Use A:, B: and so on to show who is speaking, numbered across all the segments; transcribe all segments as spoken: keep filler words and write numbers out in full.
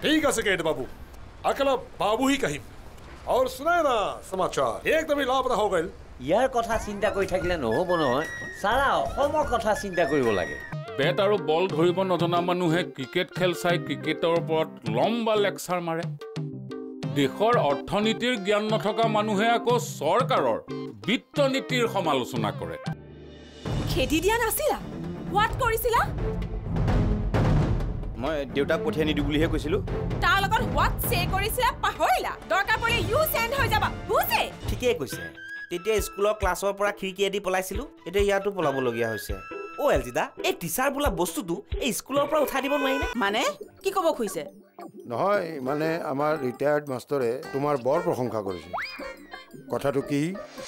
A: ठीक है गेट बाबू अकेला बाबू ही कहीं और सुनाए ना समाचार एकदम ही लापता हो गए
B: ইয়াৰ কথা চিন্তা কৰি থাকিলে নহব নহয় সারা অসমৰ কথা চিন্তা কৰিব লাগে
C: বেট আৰু বল ধৰিব নজনা মানুহে ক্ৰিকেট খেল চাই ক্ৰিকেটৰ ওপৰত লম্বা লেকচাৰ মাৰে দেশৰ অৰ্থনীতিৰ জ্ঞান নথকা মানুহে আকৌ চৰকাৰৰ বিত্ত নীতিৰ সমালোচনা কৰে
D: খেদি দিয়া নাছিলা হোৱাট কৰিছিলা
E: মই দেউতাক পঠিয়াই নিদু বুলিহে কৈছিলো
D: তাৰ লগত হোৱাট সে কৰিছিলা পাহৰিলা দৰকাৰ পৰে ইউ সেন্ড হৈ যাবা বুজে
E: ঠিকই কৈছে তেতিয়া স্কুলৰ ক্লাছৰ পৰা খিৰিকী দি পলাইছিলো এতিয়া ইয়াতো পলাব লগিয়া হৈছে ও এলজিদা এই টিচাৰ বোলা বস্তুটো এই স্কুলৰ পৰা উঠাই দিব নোৱাৰি নে
D: মানে কি ক'ব খুইছে
F: নহয় মানে আমাৰ ৰিটায়াৰ্ড মাষ্টৰে তোমাৰ বৰ প্ৰশংসা কৰিছে কথাটো কি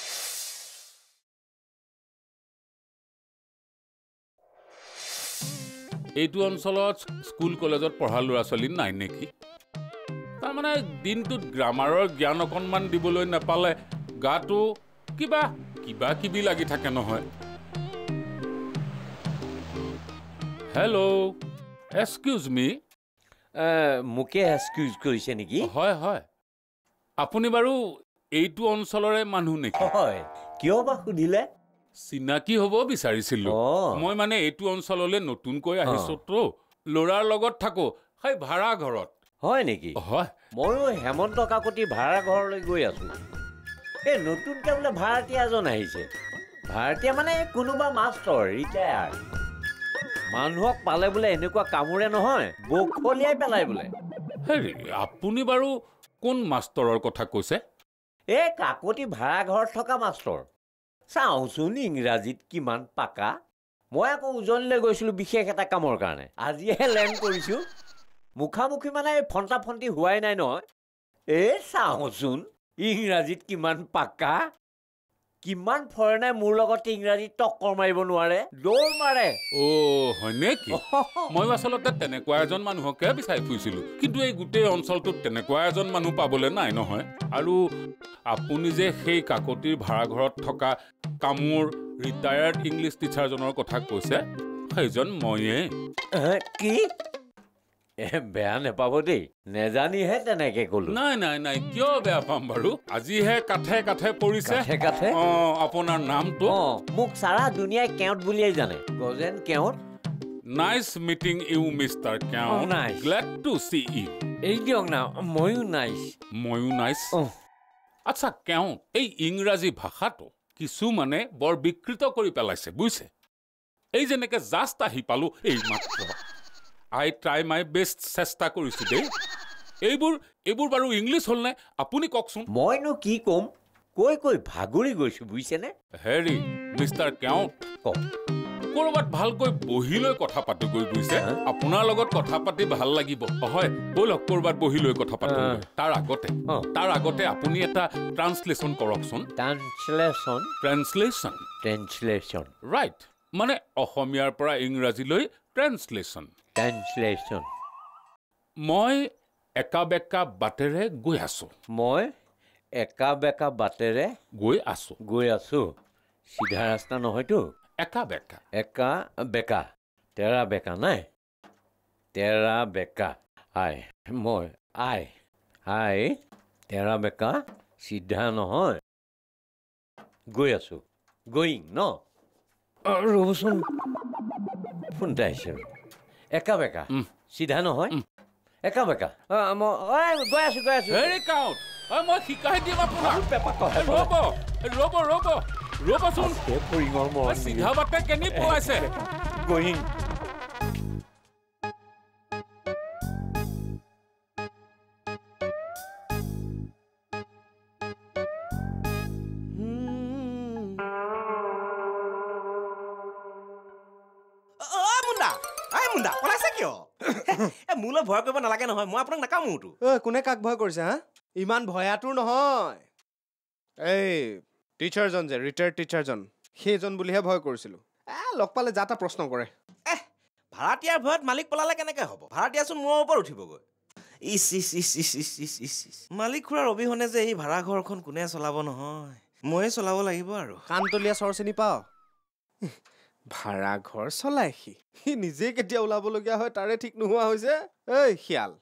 C: এইটো অঞ্চলত স্কুল কলেজত পঢ়া ল'ৰা ছোৱালী নাই নেকি তাৰমানে দিনটোত গ্ৰামাৰৰ জ্ঞান অকণমান দিবলৈ নাপালে গাটো কিবা কিবা কিবি লাগি থাকে নহয় হেল্ল' এক্সকিউজ মি
B: মুকে এক্সকিউজ কৰিছে নেকি
C: হয় হয় আপুনি বাৰু এইটো অঞ্চলৰে মানুহ নেকি
B: হয় কিয় বা সুধিলে
C: চিনাকি হ'ব বিচাৰিছিলো মই মানে এইটো অঞ্চললৈ নতুনকৈ আহিছো তো ল'ৰাৰ লগত থাকো হয় ভাড়া ঘৰত
B: হয় নেকি
C: হয়
B: ময়ো হেমন্ত কাকতি ভাড়া ঘৰলৈ গৈ আছো এই নতুনকৈ বোলে ভাড়াতীয়া এজন আহিছে ভাড়াতীয়া মানে কোনোবা মাষ্টৰ ৰিটায়াৰ মানুহক পালে বোলে এনেকুৱা কামোৰে নহয় বখলিয়াই পেলাই বোলে
C: হেৰি আপুনি বাৰু কোন মাষ্টৰৰ কথা কৈছে
B: এই কাকতি ভাড়া ঘৰত থকা মাষ্টৰ চাওঁচোন ইংৰাজীত কিমান পাকা মই আকৌ উজনিলৈ গৈছিলোঁ বিশেষ এটা কামৰ কাৰণে আজিহে লেণ্ড কৰিছোঁ মুখামুখি মানে ফণ্টা ফণ্টি হোৱাই নাই নহয় এই চাওঁচোন ইংৰাজীত কিমান পাকা কিমান ফৰেনাই মোৰ লগত ইংৰাজীত টক্কৰ মাৰিব নোৱাৰে দৌৰ মাৰে
C: অ' হয় নেকি মই আচলতে তেনেকুৱা এজন মানুহকে বিচাৰি ফুৰিছিলোঁ কিন্তু এই গোটেই অঞ্চলটোত তেনেকুৱা এজন মানুহ পাবলৈ নাই নহয় আৰু আপুনি যে সেই কাকতিৰ ভাড়াঘৰত থকা কামোৰ ৰিটায়াৰ্ড ইংলিছ টিচাৰজনৰ কথা কৈছে সেইজন ময়ে
B: কি বেয়া নেপাব দেই নেজানিহে তেনেকে ক'লো
C: নাই নাই নাই কিয় বেয়া পাম বাৰু আজিহে কাঠে কাঠে পৰিছে
B: কাঠে
C: অ আপোনাৰ নামটো
B: মোক সাৰা দুনিয়াই কেওঁত বুলিয়েই জানে Gajen Keot
C: nice meeting you mister Keot glad to see you
B: এই দিয়ক না ময়ো নাইচ
C: ময়ো নাইচ আচ্ছা কেওঁত এই ইংৰাজী ভাষাটো কিছুমানে বৰ বিকৃত কৰি পেলাইছে বুজিছে এই যেনেকে জাষ্ট আহি পালো এই মাত্ৰ I try my best চেষ্টা কৰিছো দেই এইবোৰ এইবোৰ বাৰু ইংলিছ হ'ল নে আপুনি কওকচোন
B: মইনো কি ক'ম কৈ কৈ ভাগৰি গৈছো বুজিছেনে
C: হেৰি মিষ্টাৰ কেওঁত
B: কওক
C: কৰবাত ভালকৈ বহিলৈ কথা পাতিগৈ বুজিছে আপোনাৰ লগত কথা পাতি ভাল লাগিব হয় বলক কৰবাত বহিলৈ কথা পাতো তাৰ আগতে তাৰ আগতে আপুনি এটা ট্ৰান্সলেশ্যন কৰকচোন
B: ট্ৰান্সলেশ্যন
C: ট্ৰান্সলেশ্যন
B: ট্ৰান্সলেশ্যন
C: ৰাইট মানে অসমীয়াৰ পৰা ইংৰাজীলৈ ট্ৰান্সলেশ্যন
B: ট্ৰান্সলেশ্যন
C: মই একা বেকা বাটেৰে গৈ আছো
B: মই একা বেকা বাটেৰে
C: গৈ আছো
B: গৈ আছো সিধা ৰাস্তা নহয়তো
C: একা বেকা
B: একা বেকা তেৰা বেকা নাই তেৰা বেকা আই মই আই আই তেৰা বেকা সিধা নহয় গৈ আছো গয়িং ন ৰ'বচোন ফোনটা আহিছে একা বেকা সিধা নহয় একা বেকা গৈ আছো গৈ আছো
C: হেৰি কাউণ্ট মই শিকাই দিম আপোনাক ৰ'ব ৰ'ব ৰ'ব ৰ'বচোন চিধা বাটে কেনি পোৱাইছে
B: গয়িং
E: মোলৈ ভয় কৰিব নালাগে নহয় মই আপোনাক নাকামোতো
G: কোনে কাক ভয় কৰিছে হা ইমান ভয়াতুৰ নহয় এই টিচাৰজন যে ৰিটায়াৰ্ড টিচাৰজন সেইজন বুলিহে ভয় কৰিছিলোঁ লগ পালে যা তা প্ৰশ্ন কৰে
E: এহ ভাড়াতীয়াৰ ভয়ত মালিক পলালে কেনেকৈ হ'ব ভাড়াতীয়াচোন মূৰৰ ওপৰত উঠিবগৈ ইচ ইচ ইচ ইচ ইচ ইচ ইচ ইচ মালিক খুৰাৰ অবিহনে যে এই ভাড়া ঘৰখন কোনে চলাব নহয় ময়ে চলাব লাগিব আৰু
G: কাণতলীয়া চৰ চিনি পাওঁ ভাড়া ঘৰ চলাই সি সি নিজে কেতিয়া ওলাবলগীয়া হয় তাৰে ঠিক নোহোৱা হৈছে এই শিয়াল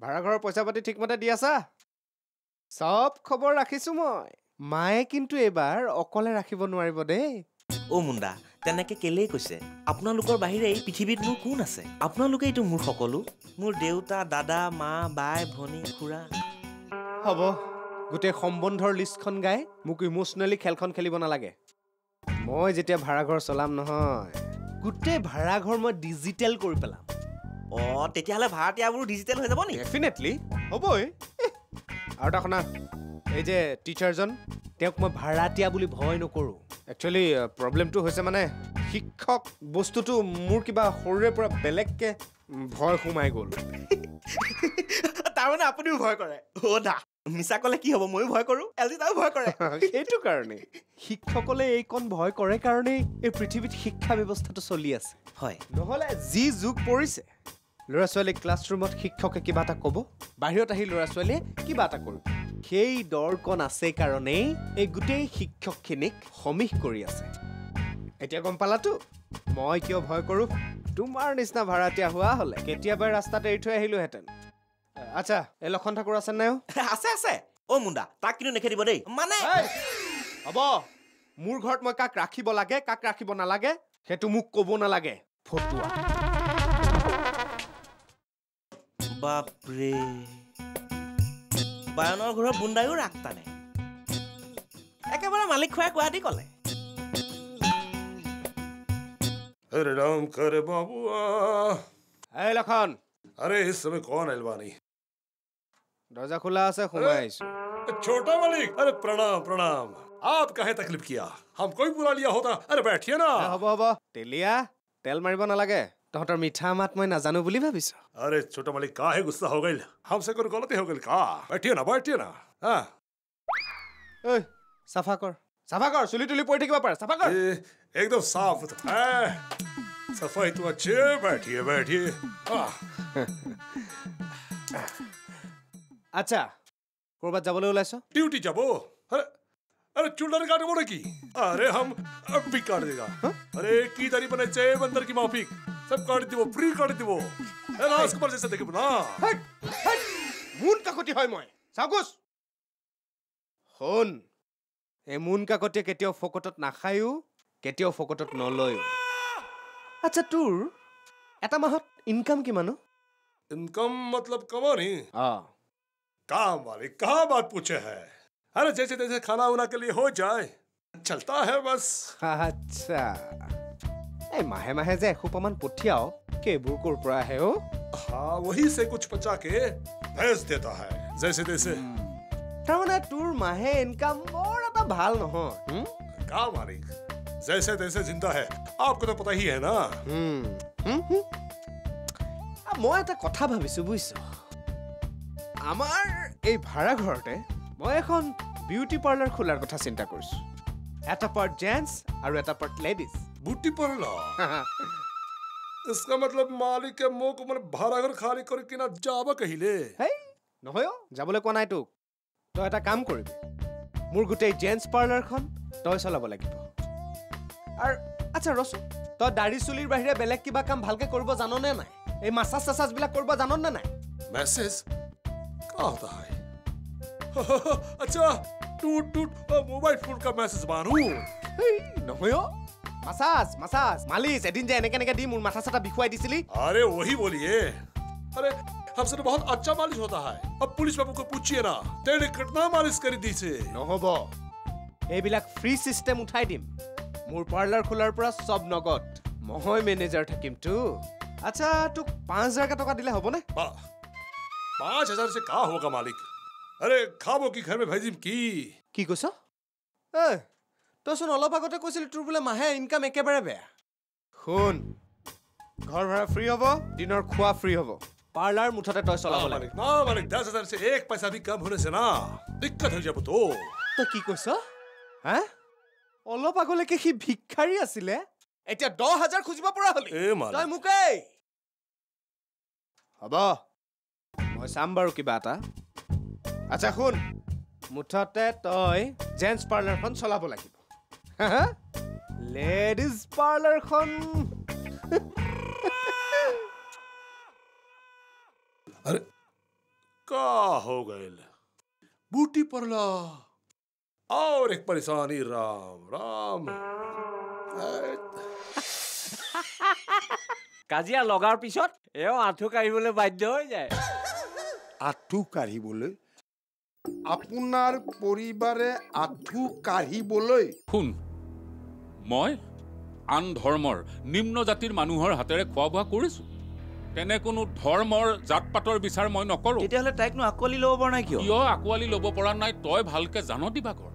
G: ভাড়াঘৰৰ পইচা পাতি ঠিকমতে দি আছা সব খবৰ ৰাখিছো মই মায়ে কিন্তু এবাৰ অকলে ৰাখিব নোৱাৰিব দেই
E: অ মুণ্ডা তেনেকে কেলেই কৈছে আপোনালোকৰ বাহিৰে এই পৃথিৱীত মোৰ কোন আছে আপোনালোকেইতো মোৰ সকলো মোৰ দেউতা দাদা মা বাই ভনী খুৰা
G: হ'ব গোটেই সম্বন্ধৰ লিষ্টখন গাই মোক ইমোচনেলি খেলখন খেলিব নালাগে মই যেতিয়া ভাড়াঘৰ চলাম নহয় গোটেই ভাড়াঘৰ মই ডিজিটেল কৰি পেলাম
E: অ তেতিয়াহ'লে ভাড়াতীয়াবোৰ ডিজিটেল হৈ যাব নি
G: ডেফিনেটলি হ'বই আৰু এটা শুনা এই যে টিচাৰজন তেওঁক মই ভাড়াতীয়া বুলি ভয় নকৰোঁ একচুৱেলি প্ৰব্লেমটো হৈছে মানে শিক্ষক বস্তুটো মোৰ কিবা সৰুৰে পৰা বেলেগকে ভয় সোমাই গ'ল
E: তাৰমানে আপুনিও ভয় কৰে অ দা মিছা ক'লে কি হ'ব ময়ো ভয় কৰোঁ এল জি তাও ভয় কৰে
G: সেইটো কাৰণে শিক্ষকলে এইকণ ভয় কৰে কাৰণেই এই পৃথিৱীত শিক্ষা ব্যৱস্থাটো চলি আছে
E: হয়
G: নহ'লে যি যুগ পৰিছে ল'ৰা ছোৱালীক ক্লাছৰুমত শিক্ষকে কিবা এটা ক'ব বাহিৰত আহি ল'ৰা ছোৱালীয়ে কিবা এটা কৰিব সেই দৰকণ আছে কাৰণেই এই গোটেই শিক্ষকখিনিক সমীহ কৰি আছে এতিয়া গম পালাতো মই কিয় ভয় কৰোঁ তোমাৰ নিচিনা ভাড়াতীয়া হোৱা হ'লে কেতিয়াবাই ৰাস্তাত এৰি থৈ আহিলোহেঁতেন আচ্ছা এই লক্ষণ ঠাকুৰ আছে নাই
E: আছে আছে অ মুণ্ডা তাক কিন্তু নেখেদিব দেই মানে
G: হ'ব মোৰ ঘৰত মই কাক ৰাখিব লাগে কাক ৰাখিব নালাগে সেইটো মোক ক'ব নালাগে ফটুৱা
E: বাপৰে বায়নৰ ঘৰৰ বুন্দায়ো ৰাগ টানে একেবাৰে মালিক খুৱাই কোৱাদি ক'লে
A: अरे राम करे बाबुआ
G: এই লক্ষণ
A: अरे इस समय कौन है अलवानी
G: দরজা খোলা আছে সোমাই আহিছো
A: छोटा मालिक अरे प्रणाम प्रणाम आप काहे तकलीफ किया हम कोई बुला लिया होता अरे बैठिए ना
G: হ'ব হ'ব তেলিয়া তেল মাৰিব নালাগে তহঁতৰ মিঠা মাত মই নাজানো বুলি ভাবিছো
A: अरे छोटा मालिक काहे गुस्सा हो गई हमसे कोई गलती हो गई का बैठिए ना बैठिए ना हाँ
G: ঐ চাফা কৰ চাফা কৰ চুলি তুলি পৰি থাকিব পাৰে চাফা কৰ
A: ए, एकदम साफ है सफाई तो अच्छे बैठिए बैठिए हाँ
G: আচ্ছা কৰবাত যাবলৈ ওলাইছ
A: ड्यूटी जाबो अरे अरे चुल्लर काटे बोले की अरे हम अब भी काट देगा अरे की दारी बने चे बंदर की माफिक सब काट दिवो फ्री काट दिवो ए राजकुमार जैसे देखे ना
G: মুন কাকতি হয় মই চাগুস হন এই মুন কাকতি কেতিয়াও ফকটত নাখায়ো কেতিয়াও ফকটত নলয়ো আচ্ছা তোৰ এটা মাহত ইনকাম কিমান
A: इनकम मतलब कमानी
G: অ
A: काम वाली कहाँ बात पूछे है अरे जैसे तैसे खाना उना के लिए हो जाए चलता है बस
G: আচ্ছা এই মাহে মাহে যে এসোপামান পঠিয়াও কেইবোৰ ক'ৰ পৰা আহে অ
A: हाँ वही से कुछ बचा के भेज देता है जैसे तैसे
G: তাৰমানে তোৰ মাহে ইনকাম বৰ এটা ভাল নহয় হুম?
A: काम मालिक जैसे तैसे जिंदा है आपको तो पता ही है ना
G: হুম, হুম, হুম। আ, মই এটা কথা ভাবিছো বুজিছ আমাৰ এই ভাড়া ঘৰতে মই এখন বিউটি পাৰ্লাৰ খোলাৰ কথা চিন্তা কৰিছো এটা পাৰ্ট জেন্টছ আৰু এটা পাৰ্ট লেডিজ
A: बूटी पर ला इसका मतलब मालिक के मुंह को मैंने भाड़ा घर खाली करके ना जावा कहिले
G: হেই নহয় অ, যাবলৈ কোৱা নাই তোক তই এটা কাম কৰিবি মোৰ গোটেই জেন্টছ পাৰ্লাৰখন তই চলাব লাগিব আৰু আচ্ছা ৰচোন তই দাড়ি চুলিৰ বাহিৰে বেলেগ কিবা কাম ভালকে কৰিব জাননে নাই এই মাছাজ চাছাজবিলাক কৰিব জাননে নাই
A: मैसेज क्या होता है अच्छा टूट टूट मोबाइल फोन का मैसेज मानू
G: হেই নহয় অ, মাছাজ মাছাজ মালিচ এদিন যে এনেকে এনেকে দি মোৰ মাথা চাথা বিষুৱাই দিছিলি
A: अरे वही बोलिए अरे हमसे तो बहुत अच्छा मालिश होता है अब पुलिस बाबू को पूछिए ना तेरे कितना मालिश कर दी से
G: নহ'ব এইবিলাক ফ্ৰী চিষ্টেম উঠাই দিম মোৰ পাৰ্লাৰ খোলাৰ পৰা চব নগদ মই মেনেজাৰ থাকিমতো আচ্ছা তোক পাঁচ হাজাৰকে টকা দিলে হ'বনে
A: पा- पाँच हजार से कहा होगा मालिक अरे खाबो की घर में भेजिम की
G: কি কৈছ এ তইচোন অলপ আগতে কৈছিলি তোৰ বোলে মাহে ইনকাম একেবাৰে বেয়া শুন ঘৰ ভাড়া ফ্ৰী হ'ব দিনৰ খোৱা ফ্ৰী হ'ব পাৰ্লাৰ মুঠতে তই চলাব
A: ना
G: লাগে
A: मालिक ना मालिक दस हजार से एक पैसा भी कम होने से ना दिक्कत हो जाबो तो
G: তই কি কৈছ হা অলপ আগলৈকে সি ভিক্ষাৰী আছিলে এতিয়া দহ হাজাৰ খুজিব পৰা হলি
A: ए मालिक
G: তই মোকেই হ'ব মই চাম বাৰু কিবা এটা আচ্ছা শুন মুঠতে তই জেন্টছ পাৰ্লাৰখন চলাব লাগিব লেডিজ পাৰ্লাৰখন
A: अरे का हो गए बूटी परला और एक परेशानी राम राम
B: কাজিয়া লগাৰ পিছত এও আঁঠু কাঢ়িবলৈ বাধ্য হৈ যায়
F: আঁঠু কাঢ়িবলৈ আপোনাৰ পৰিবাৰে আঁঠু কাঢ়িবলৈ
C: শুন মই আন ধৰ্মৰ নিম্ন জাতিৰ মানুহৰ হাতেৰে খোৱা বোৱা কৰিছো তেনে কোনো ধৰ্মৰ জাত পাতৰ বিচাৰ মই নকৰো
E: তেতিয়াহ'লে তাইকনো আকোৱালি ল'ব পৰা নাই কিয়
C: কিয় আকোৱালি ল'ব পৰা নাই তই ভালকে জান দিবাকৰ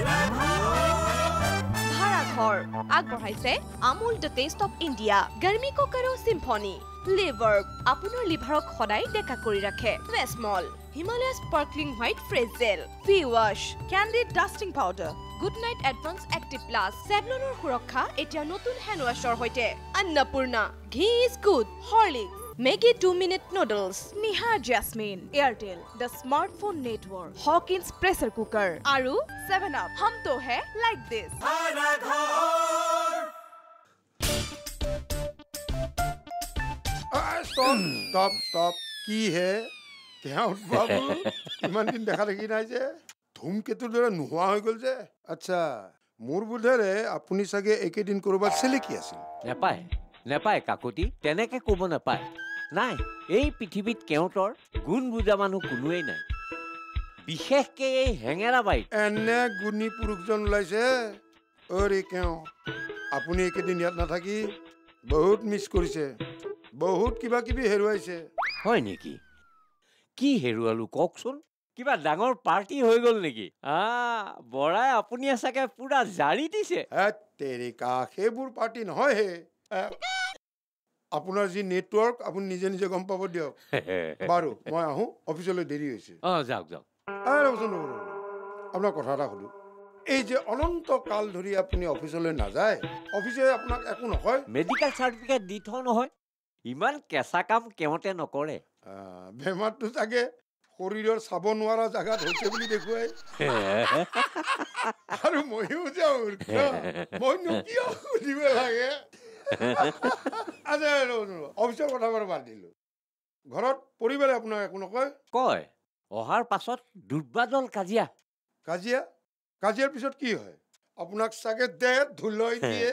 D: ভাড়াঘৰ আগবঢ়াইছে Amul the taste of India গৰমি কো কৰো সিম্ফনি লিভাৰ আপোনাৰ লিভাৰক সদায় ডেকা কৰি ৰাখে Vasmol Himalaya sparkling white fresh gel V wash candid dusting powder good night advance active plus চেভলনৰ সুৰক্ষা এতিয়া নতুন হেণ্ড ৱাছৰ সৈতে অন্নপূৰ্ণা ঘি is good Horlicks Maggi two minute noodles, Nihar Jasmine, Airtel, the smartphone network, Hawkins pressure cooker, Aru seven up. Hum to hai like this.
F: stop stop stop কি হে কেউট বাবু ইমান দিন দেখা দেখি নাই যে ধুমকেতুৰ দৰে নোহোৱা হৈ গ'ল যে আচ্ছা মোৰ বোধেৰে আপুনি চাগে একেদিন কৰবাত চেলেকি আছিল
B: নেপায় নেপায় কাকতি তেনেকে ক'ব নেপায় নাই এই পৃথিৱীত কেউটৰ গুণ বুজা মানুহ কোনোৱেই নাই বিশেষকে এই হেঙেৰা বাইক
F: এনে গুণী পুৰুষজন ওলাইছে অৰে কেও আপুনি একেদিন ইয়াত নাথাকি বহুত মিছ কৰিছে বহুত কিবা কিবি হেৰুৱাইছে
B: হয় নেকি কি হেৰুৱালো কওকচোন কিবা ডাঙৰ পাৰ্টি হৈ গ'ল নেকি আ বৰাই আপুনি চাগে পুৰা জাৰি দিছে
F: তেৰিকা সেইবোৰ পাৰ্টি নহয় হে আপোনাৰ যি নেটৱৰ্ক আপুনি নিজে নিজে গম পাব দিয়ক বাৰু মই আহোঁ অফিচলৈ দেৰি হৈছে
B: অঁ যাওক যাওক
F: আপোনাৰ কথা এটা সুধো এই যে অনন্ত কাল ধৰি আপুনি অফিচলৈ নাযায় অফিচে আপোনাক একো নকয়
B: মেডিকেল চাৰ্টিফিকেট দি থওঁ নহয় ইমান কেঁচা কাম কেওঁতে নকৰে
F: বেমাৰটো চাগে শৰীৰৰ চাব নোৱাৰা জেগাত হৈছে বুলি দেখুৱাই আৰু ময়ো যাওঁ মইনো কিয় সুধিব লাগে অফিচৰ কথা বাৰু বাদ দিলো ঘৰত পৰিবাৰে আপোনাক একো নকয়
B: কয় অহাৰ পাছত দুৰ্বাদল কাজিয়া
F: কাজিয়া কাজিয়াৰ পিছত কি হয় আপোনাক চাগে দেহ ধুলৈ দিয়ে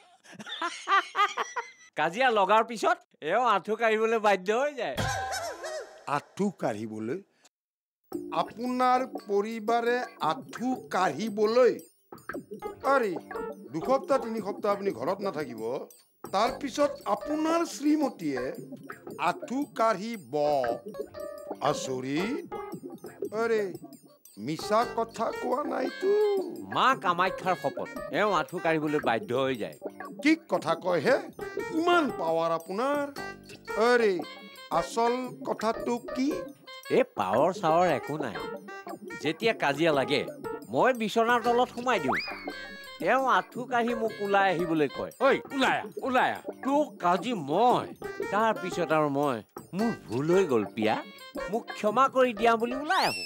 B: কাজিয়া লগাৰ পিছত এও আঁঠু কাঢ়িবলৈ বাধ্য হৈ যায়
F: আঁঠু কাঢ়িবলৈ আপোনাৰ পৰিবাৰে আঁঠু কাঢ়িবলৈ আৰে দুসপ্তাহ তিনি সপ্তাহ আপুনি ঘৰত নাথাকিব তাৰপিছত আপোনাৰ শ্ৰীমতীয়ে আঁঠু কাঢ়িব আচৰিত আৰে মিছা কথা কোৱা নাইতো
B: মা কামাখ্যাৰ শপত এওঁ আঁঠু কাঢ়িবলৈ বাধ্য হৈ যায়
F: কি কথা কয় হে ইমান পাৱাৰ আপোনাৰ আৰে আচল কথাটো কি
B: এই পাৱাৰ চাৱাৰ একো নাই যেতিয়া কাজিয়া লাগে মই বিচনাৰ তলত সোমাই দিওঁ এওঁ আঁঠু কাঢ়ি মোক ওলাই আহিবলৈ কয় ঐ ওলাই আহ ওলাই আহ তোক কাজি মই তাৰপিছত আৰু মই মোৰ ভুল হৈ গ'ল পিয়া মোক ক্ষমা কৰি দিয়া বুলি ওলাই আহোঁ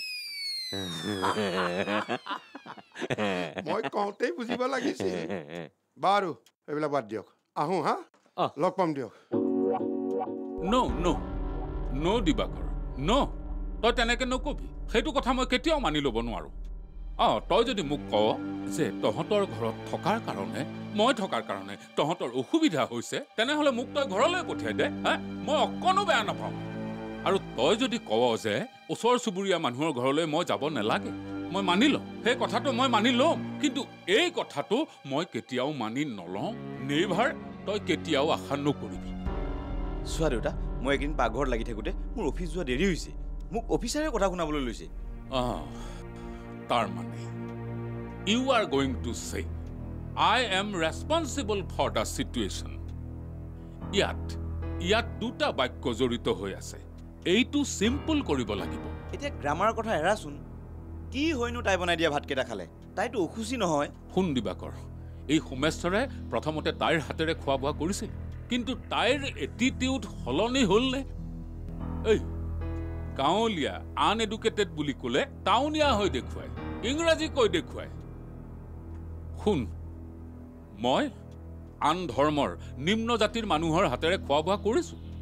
F: মই কওঁতেই বুজিব লাগিছিল বাৰু এইবিলাক বাদ দিয়ক আহোঁ হা লগ পাম দিয়ক
C: নো নো নো দিবাকৰ নো তই তেনেকে নকবি সেইটো কথা মই কেতিয়াও মানি ল'ব নোৱাৰো অঁ তই যদি মোক কৱ যে তহঁতৰ ঘৰত থকাৰ কাৰণে মই থকাৰ কাৰণে তহঁতৰ অসুবিধা হৈছে তেনেহ'লে মোক তই ঘৰলৈ পঠিয়াই দে হা মই অকণো বেয়া নাপাওঁ আৰু তই যদি কৱ যে ওচৰ চুবুৰীয়া মানুহৰ ঘৰলৈ মই যাব নালাগে মই মানি লওঁ সেই কথাটো মই মানি ল'ম কিন্তু এই কথাটো মই কেতিয়াও মানি নলওঁ নেভাৰ তই কেতিয়াও আশা নকৰিবি
E: চোৱা দেউতা মই একদিন পাকঘৰত লাগি থাকোঁতে মোৰ অফিচ যোৱা দেৰি হৈছে মোক অফিচাৰে কথা শুনাবলৈ লৈছে
C: তাৰ মানে U R going to say I am responsible for the situation ইয়াত ইয়াত দুটা বাক্য জড়িত হৈ আছে এইটো চিম্পল কৰিব লাগিব
E: এতিয়া গ্ৰামাৰৰ কথা এৰাচোন কি হয়নো তাই বনাই দিয়া ভাতকেইটা খালে তাইতো অসুচি নহয়
C: শুন দিবাকৰ এই সোমেশ্বৰে প্ৰথমতে তাইৰ হাতেৰে খোৱা বোৱা কৰিছিল কিন্তু তাইৰ এটিটিউড সলনি হ'ল নে এই গাঁৱলীয়া আন এডুকেটেড বুলি ক'লে টাউনীয়া হৈ দেখুৱায় ইংৰাজী কৈ দেখুৱায় শুন মই আন ধৰ্মৰ নিম্ন জাতিৰ মানুহৰ হাতেৰে খোৱা বোৱা কৰিছোঁ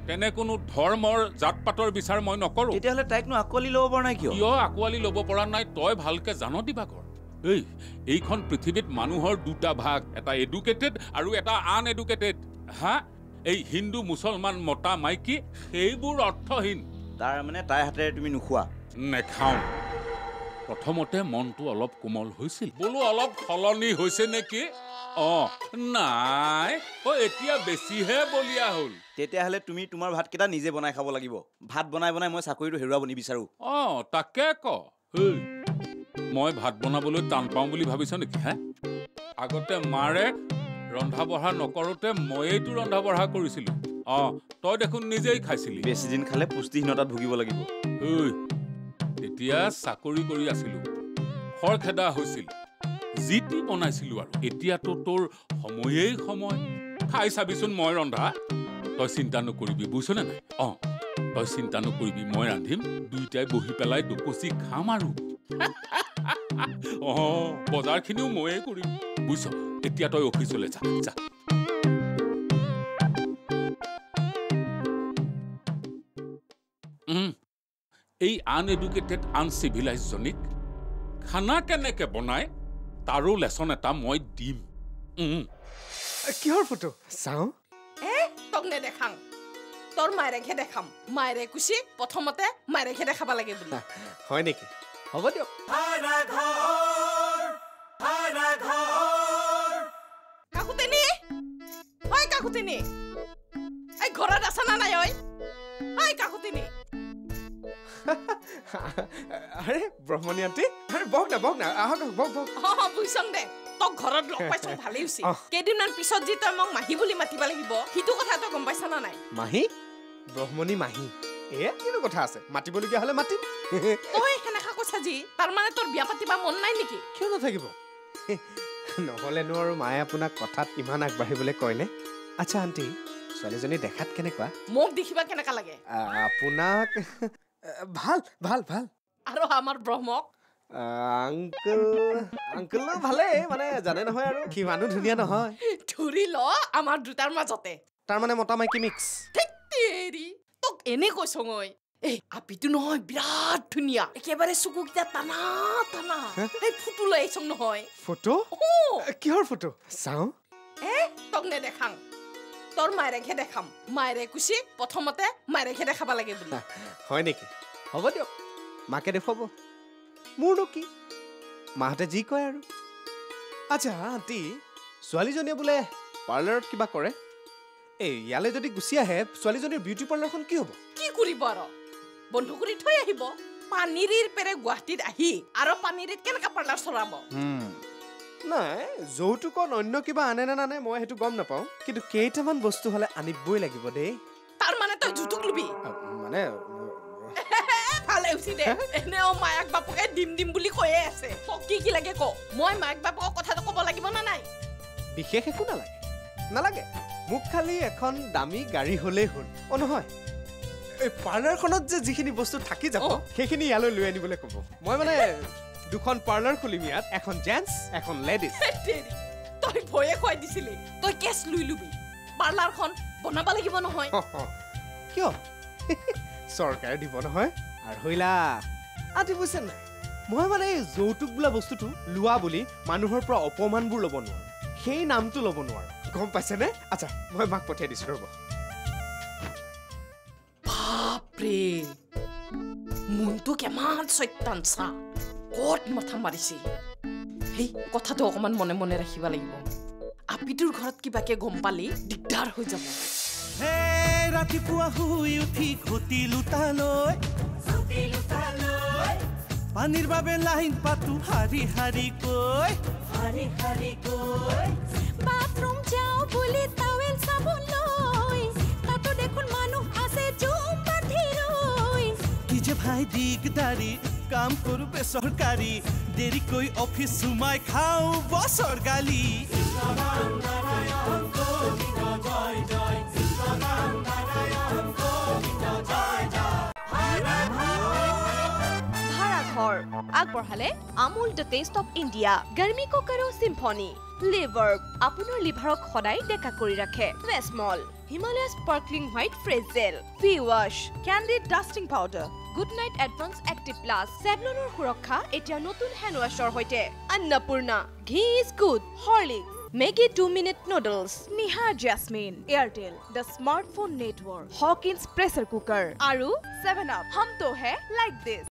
C: তেনে কোনো ধৰ্মৰ জাত পাতৰ বিচাৰ মই নকৰো
E: তেতিয়াহ'লে তাইকনো আকোৱালি ল'ব পৰা নাই কিয়
C: কিয় আকোৱালি ল'ব পৰা নাই তই ভালকে জান দিবাকৰ এই এইখন পৃথিৱীত মানুহৰ দুটা ভাগ এটা এডুকেটেড আৰু এটা আন এডুকেটেড হা এই হিন্দু মুছলমান মতা মাইকী সেইবোৰ অৰ্থহীন
E: তাৰ মানে তাইৰ হাতেৰে তুমি নোখোৱা
C: নেখাওঁ প্ৰথমতে মনটো অলপ কোমল হৈছিল বোলো অলপ সলনি হৈছে নেকি অ নাই অ এতিয়া বেছিহে বলিয়া হ'ল
E: তেতিয়াহ'লে তুমি তোমাৰ ভাতকেইটা নিজে বনাই খাব লাগিব ভাত বনাই বনাই মই চাকৰিটো হেৰুৱাব নিবিচাৰোঁ
C: অ তাকে ক মই ভাত বনাবলৈ টান পাওঁ বুলি ভাবিছ নেকি হে আগতে মাৰে ৰন্ধা বঢ়া নকৰোঁতে ময়েইতো ৰন্ধা বঢ়া কৰিছিলোঁ অ তই দেখোন নিজেই খাইছিলি
E: বেছি দিন খালে পুষ্টিহীনতাত ভুগিব লাগিব
C: ঐ তেতিয়া চাকৰি কৰি আছিলোঁ খৰখেদা হৈছিল যি টি বনাইছিলোঁ আৰু এতিয়াতো তোৰ সময়েই সময় খাই চাবিচোন মই ৰন্ধা তই চিন্তা নকৰিবি বুজিছনে নাই অ তই চিন্তা নকৰিবি মই ৰান্ধিম দুইটাই বহি পেলাই দুকচি খাম আৰু অ বজাৰখিনিও ময়ে কৰিম বুজিছ এতিয়া তই অফিচলৈ যা যা এই আনএডুকেটেড আনচিভিলাইজজনিক খানা কেনেকে বনায় তাৰো লেচন এটা মই দিম
G: কিহৰ ফটো চাওঁ
H: এ তোক নেদেখাং তোৰ মায়েৰেকহে দেখাম মায়েৰে কুচি প্ৰথমতে মায়েৰেকহে দেখাব লাগে বুলি
G: হয় নেকি হ'ব দিয়ক
H: কাকুতেনি ঐ কাকুতেনি এই ঘৰত আছা না নাই ঐ ঐ কাকুতেনি
G: আৰে ব্ৰহ্মণী আণ্টি আৰে বহক না বহক না আহক বহক বহক
H: অ বুইছং দে তোক ঘৰত লগ পাইছ ভালেই হৈছে কেইদিনমান পিছত যি তই মোক মাহী বুলি মাতিব লাগিব সিটো কথা তই গম পাইছা না নাই
G: মাহী ব্ৰহ্মণী মাহী এ কিনো কথা আছে মাতিবলগীয়া হ'লে মাতিম
H: তই সেনেকা কৈছা যি তাৰমানে তোৰ বিয়া পাতিবা মন নাই নেকি
G: কিয় নাথাকিব নহ'লেনো আৰু মায়ে আপোনাক কথাত ইমান আগবাঢ়িবলৈ কয়নে আচ্ছা আণ্টি ছোৱালীজনী দেখাত কেনেকুৱা
H: মোক দেখিবা কেনেকা লাগে
G: আপোনাক ভাল ভাল ভাল
H: আৰু আমাৰ ব্ৰহ্মক
G: আংকল আংকল ভালেই মানে জানে নহয় আৰু সিমানো ধুনীয়া নহয়
H: ধৰি ল আমাৰ দুটাৰ মাজতে
G: তাৰমানে মতা মাইকী মিক্স
H: তেৰি তোক এনে কৈছ মই এই আপিটো নহয় বিৰাট ধুনীয়া একেবাৰে চকুকেইটা টানা টানা এই ফটো লৈ আহিছ নহয়
G: ফটো কিহৰ ফটো চাওঁ
H: এ তোক নেদেখাং তোৰ মায়েৰেকহে দেখাম মায়েৰে কুচি প্ৰথমতে মায়েৰেকহে দেখাব লাগে বুলি
G: হয় নেকি হ'ব দিয়ক মাকে দেখুৱাব মোৰনো কি মাহঁতে যি কয় আৰু আচ্ছা আণ্টি ছোৱালীজনীয়ে বোলে পাৰ্লাৰত কিবা কৰে এই ইয়ালৈ যদি গুচি আহে ছোৱালীজনীৰ বিউটি পাৰ্লাৰখন কি হ'ব
H: কি কৰিব আৰু বন্ধ কৰি থৈ আহিব পানীৰিৰ পেৰে গুৱাহাটীত আহি আৰু পানীৰিত কেনেকা পাৰ্লাৰ চলাব
G: নাই যৌতুকত অন্য কিবা আনে নে নানে মই সেইটো গম নাপাওঁ কিন্তু কেইটামান বস্তু হ'লে আনিবই লাগিব দেই
H: তাৰ মানে তই যৌতুক লবি
G: মানে
H: ভালে হৈছে দে এনেও মায়াক বাপকে দিম দিম বুলি কৈয়ে আছে কি কি লাগে ক মই মায়াক বাপকক কথাটো ক'ব লাগিব না নাই
G: বিশেষ একো নালাগে নালাগে মোক খালি এখন দামী গাড়ী হ'লেই হ'ল অ নহয় এই পাৰ্লাৰখনত যে যিখিনি বস্তু থাকি যাব সেইখিনি ইয়ালৈ লৈ আনিবলৈ ক'ব মই মানে দুখন পাৰ্লাৰ খুলিম ইয়াত এখন জেন্টছ এখন লেডিজ
H: তই ভয়ে খুৱাই দিছিলি তই কেছ লৈ লবি পাৰ্লাৰখন বনাব লাগিব নহয়
G: কিয় চৰকাৰে দিব নহয় আৰু হৈলা আদি বুজিছে নাই মই মানে এই যৌতুক বোলা বস্তুটো লোৱা বুলি মানুহৰ পৰা অপমানবোৰ ল'ব নোৱাৰো সেই নামটো ল'ব নোৱাৰো গম পাইছেনে আচ্ছা মই মাক পঠিয়াই দিছোঁ ৰ'ব
H: বাপৰে মনটো কিমান চৈতান চা ক'ত মাথা মাৰিছে সেই কথাটো অকণমান মনে মনে ৰাখিব লাগিব আপিটোৰ ঘৰত কিবাকে গম পালি দিগদাৰ হৈ যাব
I: ৰাতিপুৱা শুই উঠি ঘটি লুটালৈ পানীৰ বাবে লাইন পাতো হাৰি হাৰি কৈ হাৰি হাৰি কৈ
J: বাথৰুম যাও বুলি টাৱেল চাবোন লৈ তাতো দেখোন মানুহ আছে জুম বান্ধি ৰৈ
I: কি যে ভাই দিগদাৰি কাম কৰো বেচৰকাৰী দেৰিকৈ অফিচ সোমাই খাওঁ বছৰ গালি
D: ভাড়াঘৰ আগবঢ়ালে Amul the taste of India গাৰ্মি কুকাৰ আৰু চিম্ফনি লিভাৰ আপোনাৰ লিভাৰক সদায় ডেকা কৰি ৰাখে Vasmol Himalaya Sparkling White Fresh Gel, V-Wash, Candid Dusting Powder, Good Night Advance Active Plus, Savlonor Hurakha, etia notun hand washer hoite, Annapurna, Ghee is good, Horlicks, Maggi two minute noodles, Nihar Jasmine, Airtel, the smartphone network, Hawkins pressure cooker, Aru seven up, hum to hai like this.